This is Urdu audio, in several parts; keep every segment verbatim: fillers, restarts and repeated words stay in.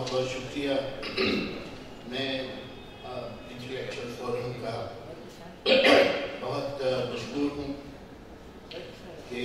بہت بہت شکریہ. میں انٹلیکچوئل فورم کا بہت مشکور ہوں کہ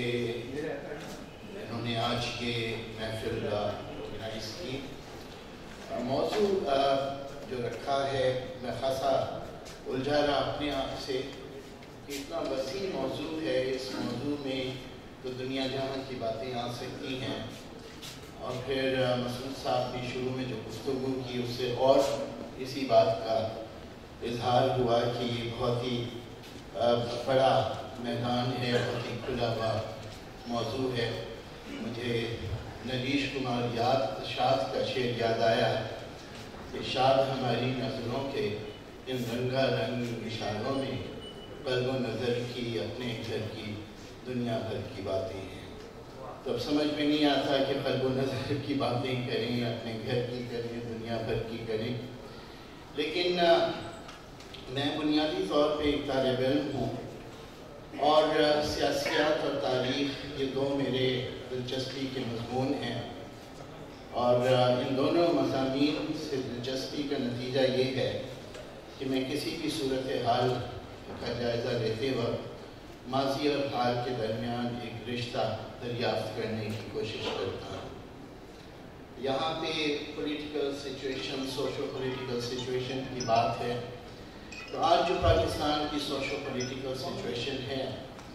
انہوں نے آج یہ محفل آرگنائز کی. موضوع جو رکھا ہے میں خاصا الجھا رہا اپنے آپ سے کہ اتنا وسیع موضوع ہے. اس موضوع میں تو دنیا جہاں کی باتیں آ سکتی ہیں، اور پھر مسعود صاحب نے شروع میں جو گفتگو کی اس سے اور اسی بات کا اظہار ہوا کہ یہ بہت ہی بڑا میدان ہے، بہت ہی کھلا ہوا موضوع ہے. مجھے نریش کمار یاد شاد کا شعر یاد آیا کہ شاد ہماری نظروں کے ان رنگا رنگ اشاروں میں قلب و نظر کی اپنے گھر کی دنیا بھر کی باتیں ہیں. تو اب سمجھ میں نہیں آتا کہ قلب و نظر کی باتیں کریں، اپنے گھر کی کریں، دنیا بھر کی کریں. لیکن میں بنیادی طور پہ ایک طالب علم ہوں، اور سیاسیات اور تاریخ یہ دو میرے دلچسپی کے مضمون ہیں، اور ان دونوں مضامین سے دلچسپی کا نتیجہ یہ ہے کہ میں کسی بھی صورتحال کا جائزہ لیتے وقت ماضی اور حال کے درمیان ایک رشتہ دریافت کرنے کی کوشش کرتا ہوں. یہاں پہ political situation, socio political situation کی بات ہے، تو آج جو پاکستان کی سوشو پولیٹیکل سچویشن ہے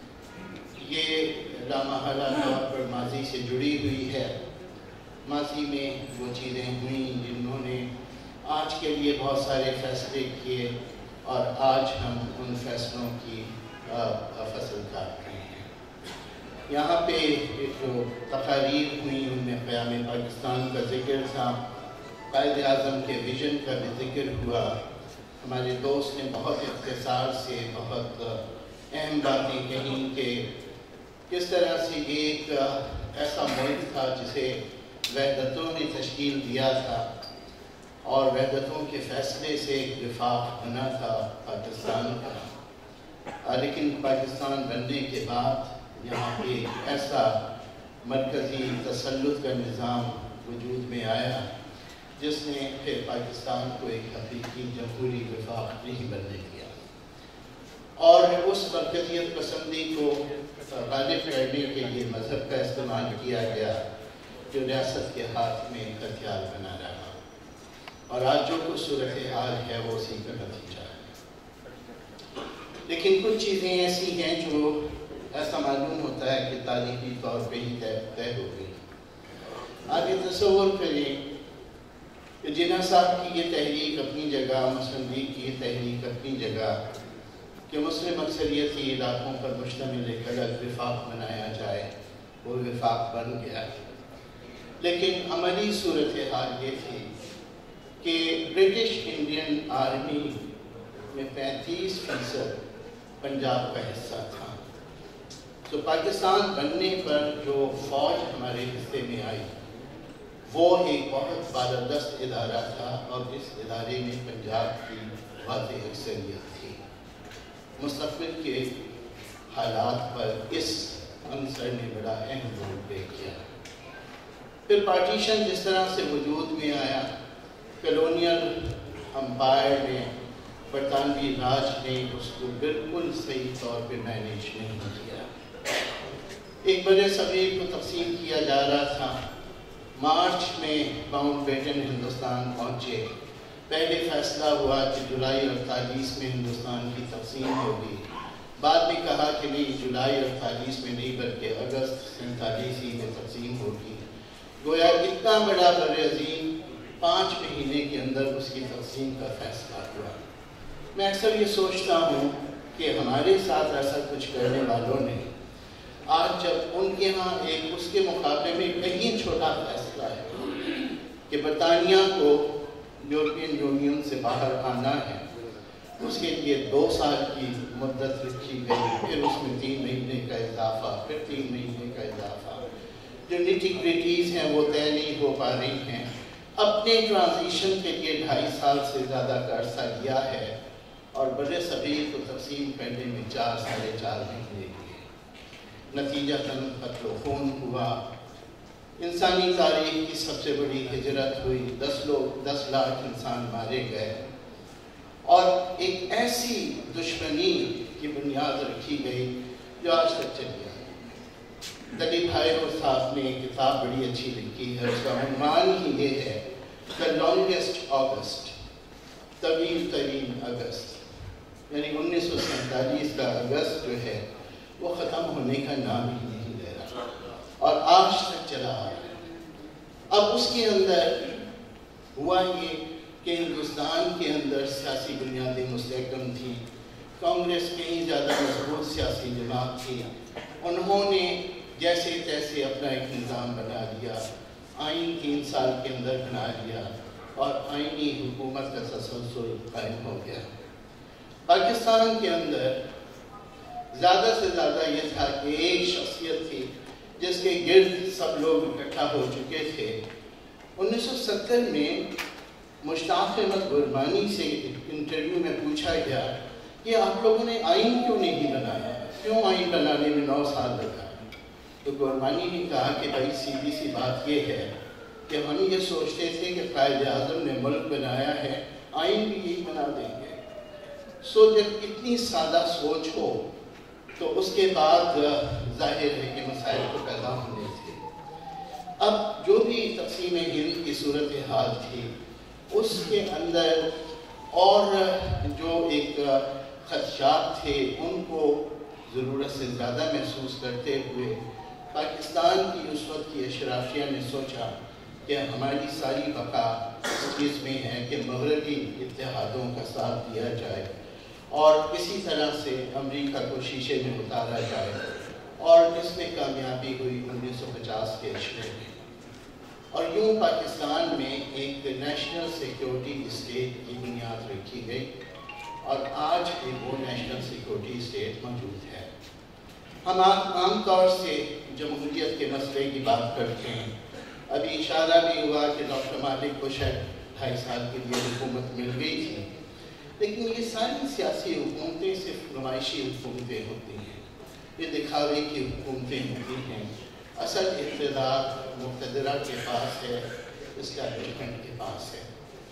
یہ لامحالہ طور پر ماضی سے جڑی ہوئی ہے. ماضی میں وہ چیزیں ہوئیں جنہوں نے آج کے لیے بہت سارے فیصلے کیے، اور آج ہم ان فیصلوں کی فصل کاٹ رہے ہیں. یہاں پہ جو تقاریر ہوئیں ان میں قیام پاکستان کا ذکر تھا، قائد اعظم کے ویژن کا بھی ذکر ہوا. ہمارے دوست نے بہت اختصار سے بہت اہم باتیں کہیں کہ کس طرح سے یہ ایک ایسا ملک تھا جسے وحدتوں نے تشکیل دیا تھا، اور وحدتوں کے فیصلے سے ایک وفاق بنا تھا پاکستان کا. لیکن پاکستان بننے کے بعد یہاں پہ ایسا مرکزی تسلط کا نظام وجود میں آیا جس نے پھر پاکستان کو ایک حقیقی جمہوری وفاق نہیں بننے دیا، اور اس مرکزیت پسندی کو غالب کرنے کے لیے مذہب کا استعمال کیا گیا جو ریاست کے ہاتھ میں ایک ہتھیار بنا رہا. اور آج جو کچھ صورتحال ہے وہ اسی کا نتیجہ ہے. لیکن کچھ چیزیں ایسی ہیں جو ایسا معلوم ہوتا ہے کہ تاریخی طور پہ ہی طے ہو گئی. آگے تصور کریں کہ جناح صاحب کی یہ تحریک اپنی جگہ، مسلم لیگ کی یہ تحریک اپنی جگہ کہ مسلم اکثریتی علاقوں پر مشتمل ایک الگ وفاق بنایا جائے، وہ وفاق بن گیا. لیکن عملی صورتحال یہ تھی کہ برٹش انڈین آرمی میں پینتیس فیصد پنجاب کا حصہ تھا. تو پاکستان بننے پر جو فوج ہمارے حصے میں آئی وہ ایک بہت بالادست ادارہ تھا، اور اس ادارے میں پنجاب کی واضح اکثریت تھی. مستقبل کے حالات پر اس عنصر نے بڑا اہم رول پلے کیا. پھر پارٹیشن جس طرح سے وجود میں آیا، کلونیل امپائر نے، برطانوی راج نے اس کو بالکل صحیح طور پہ مینیج نہیں کیا. ایک بڑے صغیر کو تقسیم کیا جا رہا تھا. مارچ میں ماؤنٹ بیٹن ہندوستان پہنچے. پہلے فیصلہ ہوا کہ جولائی اڑتالیس میں ہندوستان کی تقسیم ہوگی. بعد میں کہا کہ نہیں، جولائی اڑتالیس میں نہیں بلکہ اگست سینتالیس ہی میں تقسیم ہوگی. گویا اتنا بڑا برعظیم پانچ مہینے کے اندر اس کی تقسیم کا فیصلہ ہوا. میں اکثر یہ سوچتا ہوں کہ ہمارے ساتھ ایسا کچھ کرنے والوں نے آج جب ان کے ہاں ایک اس کے مقابلے میں کہیں چھوٹا فیصلہ ہے کہ برطانیہ کو یورپین یونین سے باہر آنا ہے، اس کے لیے دو سال کی مدت رکھی گئی، پھر اس میں تین مہینے کا اضافہ، پھر تین مہینے کا اضافہ. جو نیٹی گریٹیز ہیں وہ طے نہیں ہو پا رہی ہیں. اپنے ٹرانزیشن کے لیے ڈھائی سال سے زیادہ کا عرصہ لیا ہے، اور بڑے صغیر کو تقسیم کرنے میں چار ساڑھے چار مہینے لیے. نتیجتاً قتل و خون ہوا، انسانی تاریخ کی سب سے بڑی ہجرت ہوئی، دس لوگ دس لاکھ انسان مارے گئے، اور ایک ایسی دشمنی کی بنیاد رکھی گئی جو آج تک چلی آئی۔ دلیپ بھائیرو صاحب نے ایک کتاب بڑی اچھی لکھی ہے، اس کا عنوان ہی یہ ہے The longest August، طویل ترین اگست، یعنی انیس سو سینتالیس کا اگست جو ہے وہ ختم ہونے کا نام ہی نہیں لے رہا اور آج تک چلا آ رہا ہے۔ اب اس کے اندر ہوا یہ کہ ہندوستان کے اندر سیاسی بنیادیں مستحکم تھی، کانگریس کہیں زیادہ مضبوط سیاسی جماعت تھی، انہوں نے جیسے تیسے اپنا ایک نظام بنا لیا، آئین تین سال کے اندر بنا لیا اور آئینی حکومت کا تسلسل قائم ہو گیا۔ پاکستان کے اندر زیادہ سے زیادہ یہ تھا کہ ایک شخصیت تھی جس کے گرد سب لوگ اکٹھا ہو چکے تھے۔ انیس سو ستر میں مشتاق احمد گوربانی سے انٹرویو میں پوچھا گیا کہ آپ لوگوں نے آئین کیوں نہیں بنایا، کیوں آئین بنانے میں نو سال لگا؟ تو گوربانی نے کہا کہ بھائی سیدھی سی بات یہ ہے کہ ہم یہ سوچتے تھے کہ قائد اعظم نے ملک بنایا ہے، آئین بھی یہی بنا دیں گے۔ سو جب اتنی سادہ سوچ ہو تو اس کے بعد ظاہر ہے کہ مسائل کو پیدا ہونے تھے۔ اب جو بھی تقسیم ہند کی صورتحال تھی اس کے اندر اور جو ایک خدشات تھے ان کو ضرورت سے زیادہ محسوس کرتے ہوئے پاکستان کی اس وقت کی اشرافیہ نے سوچا کہ ہماری ساری بقا اس چیز میں ہے کہ مغربی اتحادوں کا ساتھ دیا جائے اور کسی طرح سے امریکہ کو شیشے میں اتارا جائے، اور اس میں کامیابی ہوئی انیس سو پچاس کے عشرے میں، اور یوں پاکستان میں ایک نیشنل سیکیورٹی اسٹیٹ کی بنیاد رکھی گئی، اور آج بھی وہ نیشنل سیکیورٹی اسٹیٹ موجود ہے۔ ہم عام طور سے جمہوریت کے مسئلے کی بات کرتے ہیں، ابھی اشارہ بھی ہوا کہ ڈاکٹر مالک کو شاید ڈھائی سال کے لیے حکومت مل گئی تھی، لیکن یہ ساری سیاسی حکومتیں صرف نمائشی حکومتیں ہوتی ہیں، یہ دکھاوے کی حکومتیں ہوتی ہیں۔ اصل اقتدار مقتدرہ کے پاس ہے، اسٹیبلشمنٹ کے پاس ہے۔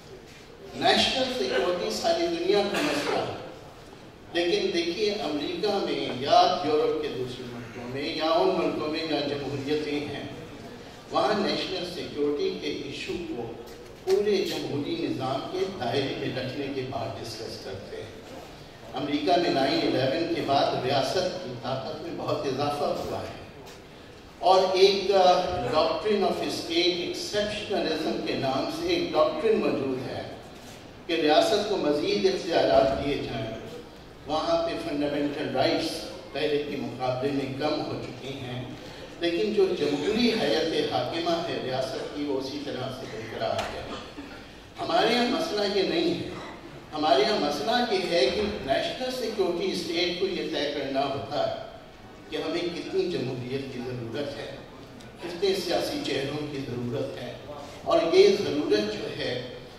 نیشنل سیکیورٹی ساری دنیا کا مسئلہ ہے، لیکن دیکھیے امریکہ میں یا یورپ کے دوسرے ملکوں میں یا ان ملکوں میں جہاں جمہوریتیں ہیں، وہاں نیشنل سیکیورٹی کے ایشو کو پورے جمہوری نظام کے دائرے میں رکھنے کے بعد ڈسکس کرتے ہیں۔ امریکہ میں نائن الیون کے بعد ریاست کی طاقت میں بہت اضافہ ہوا ہے، اور ایک ڈاکٹرن آف اسٹیٹ ایکسیپشنلزم کے نام سے ایک ڈاکٹرن موجود ہے کہ ریاست کو مزید اختیارات دیے جائیں۔ وہاں پہ فنڈامنٹل رائٹس پہلے کے مقابلے میں کم ہو چکی ہیں، لیکن جو جمہوری حیت حاکمہ ہے ریاست کی وہ اسی طرح سے برقرار ہے۔ ہمارے یہاں مسئلہ یہ نہیں ہے، ہمارے یہاں مسئلہ یہ ہے کہ نیشنل سیکیورٹی اسٹیٹ کو یہ طے کرنا ہوتا ہے کہ ہمیں کتنی جمہوریت کی ضرورت ہے، کتنے سیاسی چہروں کی ضرورت ہے، اور یہ ضرورت جو ہے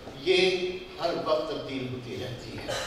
یہ ہر وقت تبدیل ہوتی رہتی ہے۔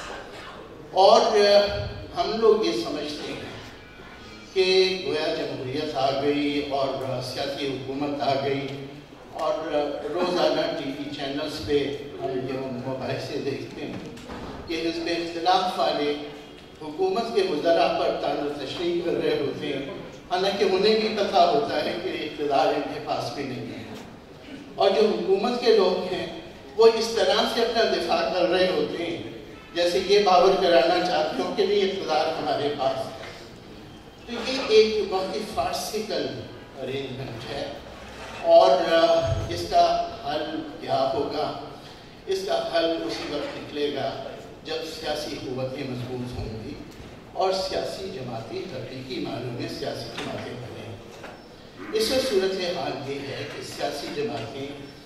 اور ہم لوگ یہ سمجھتے ہیں کہ گویا جمہوریت آ گئی اور سیاسی حکومت آ گئی، اور روزانہ ٹی وی چینلز پہ ہم یہ مباحثے دیکھتے ہیں کہ حزب اختلاف والے حکومت کے وزراء پر طعن و تشنیع کر رہے ہوتے ہیں، حالانکہ انہیں بھی پتہ ہوتا ہے کہ اقتدار ان کے پاس بھی نہیں ہے، اور جو حکومت کے لوگ ہیں وہ اس طرح سے اپنا دفاع کر رہے ہوتے ہیں جیسے یہ باور کرانا چاہتے ہوں کہ نہیں اقتدار ہمارے پاس ہے۔ تو یہ ایک بہت ہی فارسیکل ارینجمنٹ ہے، اور اس کا حل کیا ہوگا؟ اس کا حل اسی وقت نکلے گا جب سیاسی قوتیں مضبوط ہوں گی اور سیاسی جماعتیں حقیقی معنوں میں سیاسی جماعتیں بنیں۔ اس وقت صورتحال یہ ہے کہ سیاسی جماعتیں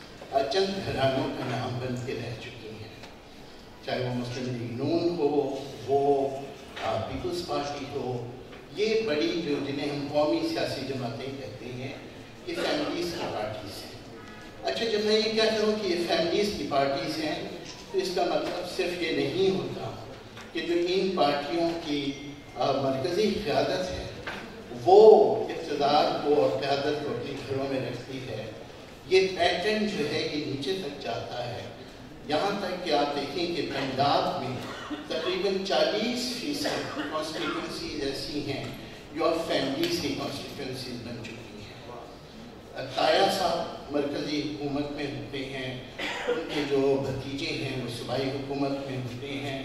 چند گھرانوں کا نام بن کے رہ چکی ہیں، چاہے وہ مسلم لیگ نون ہو، وہ پیپلز پارٹی ہو، یہ بڑی جو جنہیں ہم قومی سیاسی جماعتیں کہتے ہیں، یہ فیملیز کی پارٹیز ہیں۔ اچھا، جب میں یہ کہتا ہوں کہ یہ فیملیز کی پارٹیز ہیں تو اس کا مطلب صرف یہ نہیں ہوتا کہ جو ان پارٹیوں کی مرکزی قیادت ہے وہ اقتدار کو اور قیادت کو اپنے گھروں میں رکھتی ہے، یہ پیٹرن جو ہے یہ نیچے تک جاتا ہے، یہاں تک کہ آپ دیکھیں کہ پنجاب میں تقریباً چالیس فیصد کانسٹیٹوینسیز ایسی ہیں جو اب فیملیز کی کانسٹیٹوینسیز بن چکی ہیں۔ تایا صاحب مرکزی حکومت میں ہوتے ہیں، ان کے جو بھتیجے ہیں وہ صوبائی حکومت میں ہوتے ہیں،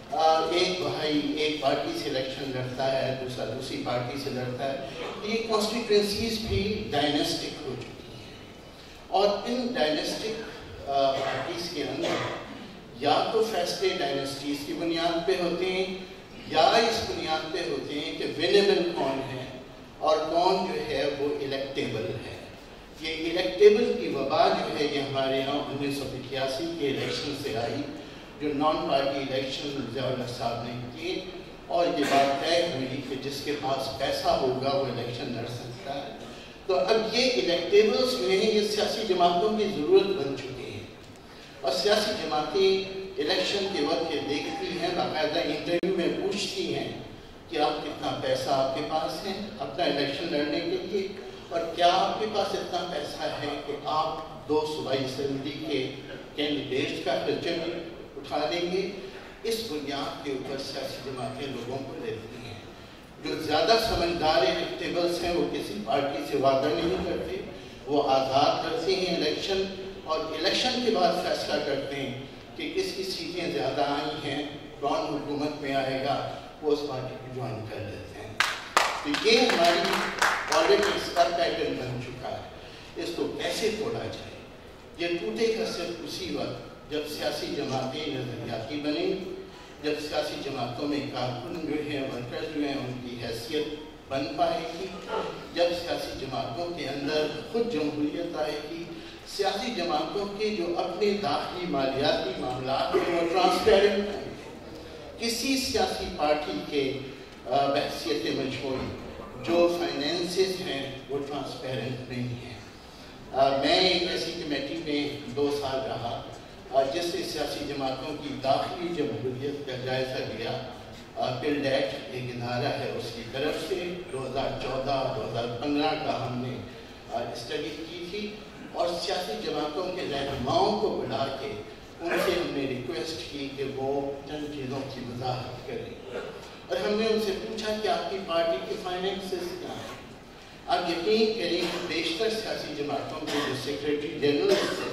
ایک بھائی ایک پارٹی سے الیکشن لڑتا ہے، دوسرا دوسری پارٹی سے لڑتا ہے۔ یہ کانسٹیٹوینسیز بھی ڈائنسٹک ہو چکی ہیں، اور ان ڈائنسٹک پارٹیز کے اندر یا تو فیصلے ڈائنسٹیز کی بنیاد پہ ہوتے ہیں یا اس بنیاد پہ ہوتے ہیں کہ ونیبل کون ہے اور کون جو ہے وہ الیکٹیبل ہے۔ یہ الیکٹیبل کی وبا جو ہے یہ ہمارے یہاں انیس سو اکیاسی کے الیکشن سے آئی، جو نان پارٹی الیکشن ضیاء الحق صاحب نے کیے، اور یہ بات طے ہوئی کہ جس کے پاس پیسہ ہوگا وہ الیکشن لڑ سکتا ہے۔ تو اب یہ الیکٹیبلز جو ہیں یہ سیاسی جماعتوں کی ضرورت بن چکی ہیں، اور سیاسی جماعتیں الیکشن کے وقت یہ دیکھتی ہیں، باقاعدہ انٹرویو میں پوچھتی ہیں کہ آپ کتنا پیسہ آپ کے پاس ہے اپنا الیکشن لڑنے کے لیے، اور کیا آپ کے پاس اتنا پیسہ ہے کہ آپ دو صوبائی اسمبلی کے کینڈیڈیٹس کا خرچہ بھی اٹھا لیں گے۔ اس بنیاد کے اوپر سیاسی جماعتیں لوگوں کو لیتی ہیں۔ جو زیادہ سمجھدار الیکٹیبلز ہیں وہ کسی پارٹی سے وعدہ نہیں کرتے، وہ آزاد کرتے ہیں الیکشن، اور الیکشن کے بعد فیصلہ کرتے ہیں کہ کس کی سیٹیں زیادہ آئی ہیں، کون حکومت میں آئے گا، وہ اس پارٹی کو جوائن کر لیتے ہیں۔ تو یہ ہماری پالیٹکس کا پیٹرن بن چکا ہے، اس کو کیسے توڑا جائے؟ یہ ٹوٹے گا صرف اسی وقت جب سیاسی جماعتیں نظریاتی بنیں، جب سیاسی جماعتوں میں کارکن جو ہیں، ورکر جو ہیں، ان کی حیثیت بن پائے گی، جب سیاسی جماعتوں کے اندر خود جمہوریت آئے گی، سیاسی جماعتوں کے جو اپنے داخلی مالیاتی معاملات ہیں وہ ٹرانسپیرنٹ ہیں، کسی سیاسی پارٹی کے بحثیت مجموعی جو فائنینسز ہیں وہ ٹرانسپیرنٹ نہیں ہیں۔ میں ایک ایسی کمیٹی میں دو سال رہا جس سے سیاسی جماعتوں کی داخلی جمہوریت کا جائزہ لیا۔ پل ڈیٹ ایک ادارہ ہے، اس کی طرف سے دو ہزار چودہ دو ہزار پندرہ کا ہم نے اسٹڈی کی تھی، اور سیاسی جماعتوں کے رہنماؤں کو بلا کے ان سے ہم نے ریکویسٹ کی کہ وہ چند چیزوں کی وضاحت کریں، اور ہم نے ان سے پوچھا کہ آپ کی پارٹی کے فائنینسز کیا ہیں۔ آپ یقین کریں کہ بیشتر سیاسی جماعتوں کے جو سیکریٹری جنرل ہیں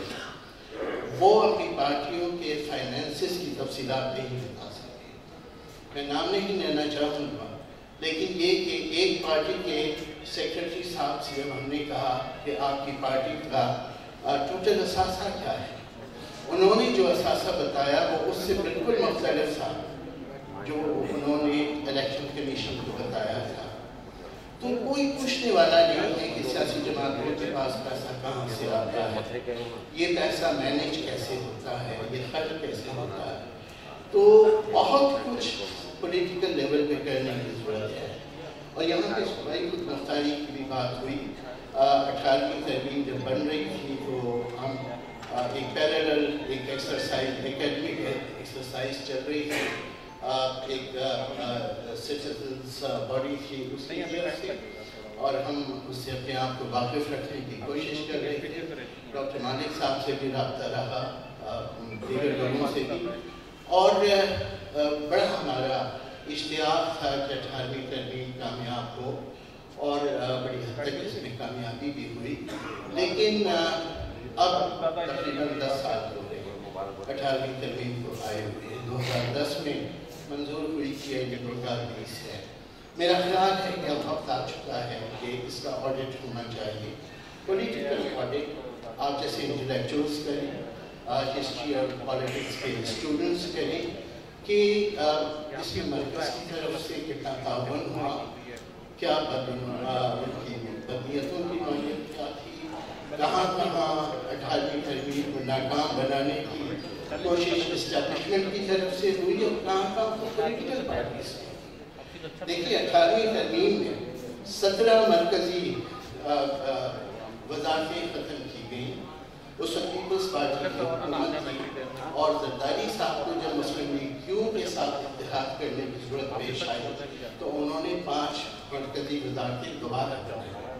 وہ اپنی پارٹیوں کے فائنینسز کی تفصیلات نہیں بتا سکتے۔ میں نام نہیں لینا چاہوں گا، لیکن یہ کہ ایک پارٹی کے سیکریٹری صاحب سے جب ہم نے کہا کہ آپ کی پارٹی کا ٹوٹل اثاثہ کیا ہے، انہوں نے جو اثاثہ بتایا وہ اس سے بالکل مختلف تھا جو انہوں نے الیکشن کمیشن کو بتایا تھا۔ تو کوئی پوچھنے والا نہیں ہے کہ سیاسی جماعتوں کے پاس پیسہ کہاں سے آتا ہے، یہ پیسہ مینیج کیسے ہوتا ہے، یہ خرچ کیسے ہوتا ہے۔ تو بہت کچھ پولیٹیکل لیول پہ کرنے کی ضرورت ہے، اور یہاں پہ صوبائی خود مختاری کی بھی بات ہوئی۔ اٹھارہویں ترمیم جب بن رہی تھی تو ہم ایک پیرالل ایک ایکسرسائز اکیڈمک ایکسرسائز چل رہی تھی، ایک سٹیزنز باڈی تھی اس کی طرف سے، اور ہم اس سے اپنے آپ کو واقف رکھنے کی کوشش کر رہے تھے۔ ڈاکٹر مالک صاحب سے بھی رابطہ رہا، دیگر لوگوں سے بھی، اور بڑا ہمارا اشتیاق تھا کہ اٹھارہویں ترمیم کامیاب ہو، اور بڑی حد تک اس میں کامیابی بھی ہوئی۔ لیکن اب تقریباً دس سال ہو گئے اٹھارہویں ترمیم کو آئے ہوئے، دو ہزار دس میں منظور ہوئی کہ یہ دو ہزار بیس ہے۔ میرا خیال ہے کہ اب وقت آ چکا ہے کہ اس کا آڈٹ ہونا چاہیے، پولیٹیکل آڈٹ۔ آپ جیسے انٹلیکچوئلس کریں، ہسٹری اور پالیٹکس کے اسٹوڈنٹس کریں کہ اس میں مرکز کی طرف سے کتنا تعاون ہوا، کیا ان کی بدیتوں کی نوعیت کیا تھی، کہاں کہاں اٹھارہویں ترمیم کو ناکام بنانے کی کوشش اسٹیبلشمنٹ کی طرف سے ہوئی، اور کہاں کہاں پولیٹیکل پارٹیز سے۔ دیکھیے اٹھارہویں ترمیم میں سترہ مرکزی وزارتیں ختم کی گئیں، اس وقت پیپلز پارٹی کی حکومت تھی، اور زرداری صاحب کو جب مسلم لیگ کیوں کے ساتھ اتحاد کرنے کی ضرورت پیش آئی تو انہوں نے پانچ مرکزی وزارتیں دوبارہ بنائیں۔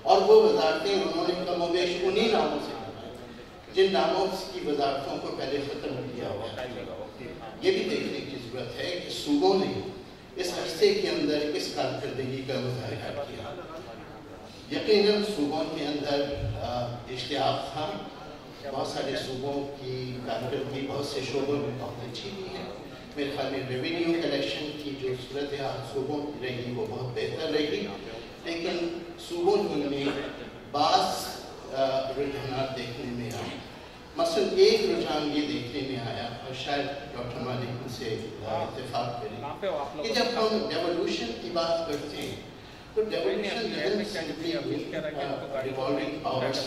اور وہ وزارتیں انہوں نے کم و بیش انہی ناموں سے بنائی جن ناموں کی وزارتوں کو پہلے ختم کیا ہوا ہے۔ یہ بھی دیکھنے کی ضرورت ہے کہ صوبوں نے اس عرصے کے اندر کس کارکردگی کا مظاہرہ کیا۔ یقیناً صوبوں کے اندر اشتیاق تھا، بہت سارے صوبوں کی کارکردگی بہت سے شعبوں میں بہت اچھی بھی ہے۔ میرے خیال میں ریونیو کلیکشن کی جو صورتحال صوبوں کی رہی وہ بہت بہتر رہی، لیکن صوبوں میں بعض رجحانات دیکھنے میں آئے۔ مثلا ایک رجحان یہ دیکھنے میں آیا اور شاید ڈاکٹر مالک ان سے اتفاق کریں کہ جب ہم ڈیولوشن کی بات کرتے ہیں تو ڈیولوشن ریوالونگ پاورز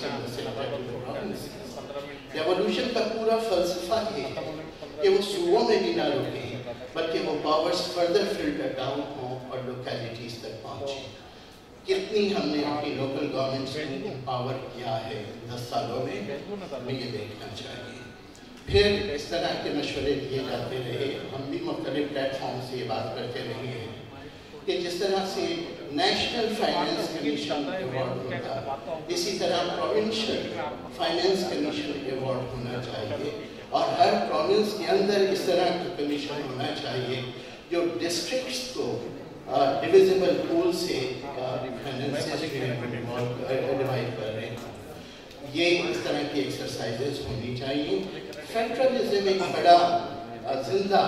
ڈیولوشن کا پورا فلسفہ یہ ہے کہ وہ صوبوں میں بھی نہ رکیں بلکہ وہ پاورز فردر فلٹر ڈاؤن ہوں اور لوکیلٹیز تک پہنچیں۔ کتنی ہم نے اپنی لوکل گورنمنٹس کو امپاور کیا ہے دس سالوں میں، ہمیں یہ دیکھنا چاہیے۔ پھر اس طرح کے مشورے دیے جاتے رہے، ہم بھی مختلف پلیٹ فارم سے یہ بات کرتے رہے ہیں کہ جس طرح سے نیشنل فائنینس کمیشن ایوارڈ ہوتا اسی طرح پروونشل فائنینس کمیشن ایوارڈ ہونا چاہیے، اور ہر پروونس کے اندر اس طرح کا کمیشن ہونا چاہیے جو ڈسٹرکٹس کو ڈویزیبل پول سے فائنینسز ڈیوائڈ کر رہے ہیں۔ یہ اس طرح کی ایکسرسائزز ہونی چاہیے۔ فیڈرلزم ایک بڑا زندہ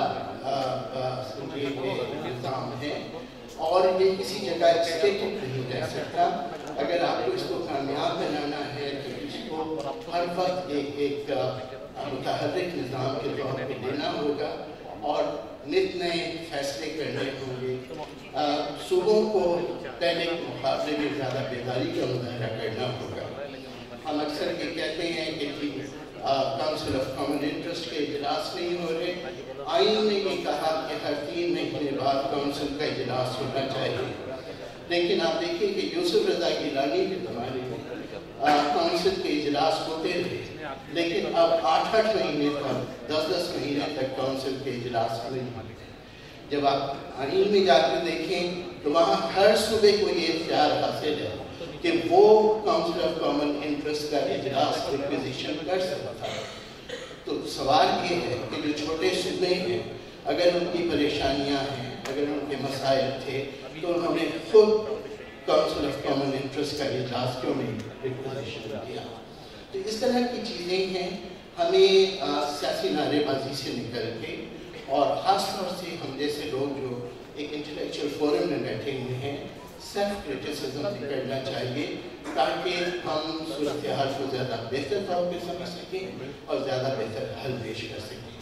نظام ہے اور یہ کسی جگہ اسٹیٹک نہیں رہ سکتا۔ اگر آپ کو اس کو کامیاب بنانا ہے تو اس کو ہر وقت ایک ایک متحرک نظام کے طور پہ لینا ہوگا اور نت نئے فیصلے کرنے ہوں گے۔ صوبوں کو پہلے کے مقابلے میں زیادہ بیداری کا مظاہرہ کرنا ہوگا۔ ہم اکثر یہ کہتے ہیں کہ کاؤنسل آف کامن انٹرسٹ کے اجلاس نہیں ہو رہے، آئین نے یہ کہا کہ ہر تین مہینے بعد کاؤنسل کا اجلاس ہونا چاہیے، لیکن آپ دیکھیں کہ یوسف رضا گیلانی کے زمانے میں کاؤنسل کے اجلاس ہوتے رہے، لیکن اب آٹھ آٹھ مہینے تک دس دس مہینے تک کاؤنسل کے اجلاس نہیں ہوتے۔ جب آپ آئین میں جا کر دیکھیں تو وہاں ہر صوبے کو یہ اختیار حاصل ہے کہ وہ کاؤنسل آف کامن انٹرسٹ کا اجلاس ریکویزیشن کر سکتا ہے۔ تو سوال یہ ہے کہ جو چھوٹے صوبے ہیں اگر ان کی پریشانیاں ہیں، اگر ان کے مسائل تھے تو انہوں نے خود کاؤنسل آف کامن انٹرسٹ کا اجلاس کیوں نہیں ریکویزیشن کیا؟ تو اس طرح کی چیزیں ہیں۔ ہمیں سیاسی نعرے بازی سے نکل کے اور خاص طور سے ہم جیسے لوگ جو ایک انٹلیکچوئل فورم میں بیٹھے ہوئے ہیں سیلف کرٹیسزم بھی کرنا چاہیے تاکہ ہم صورتحال کو زیادہ بہتر طور پہ سمجھ سکیں اور زیادہ بہتر حل پیش کر سکیں۔